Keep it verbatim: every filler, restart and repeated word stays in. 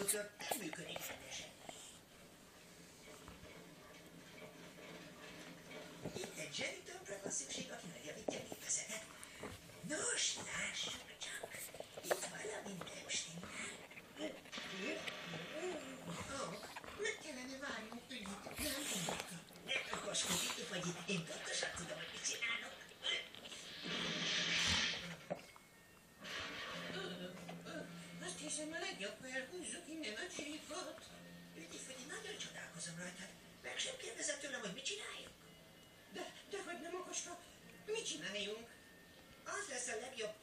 motor nem működik rendesen. Itt egy zsenitömbre van szükség, aki megjavítja a gépezetet. Nos, lássuk csak. Itt valami nem stimmel. Ó, meg kellene várnunk, ügyit. Nem tudok. Ne okoskodj, itt vagy itt. Én pontosan tudom, hogy mit csinálok. Azt hiszem, a legjobb, ha elhúzzuk innen a csíkot. Ügyifogyi, nagyon csodálkozom rajtad. Meg sem kérdezett tőlem, hogy mit csináljuk. De, de hogy nem okoska. Mit csináljunk? Az lesz a legjobb,